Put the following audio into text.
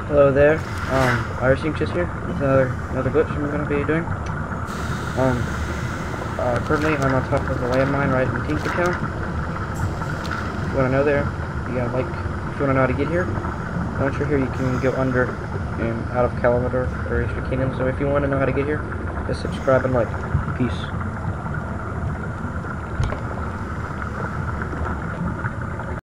Hello there. Irish just here with another glitch I'm going to be doing. Currently I'm on top of the landmine right in the Tinker Town. If you want to know there, if you want to know how to get here, once you're here you can go under and out of Calamar or Easter Kingdom. So if you want to know how to get here, just subscribe and like. Peace.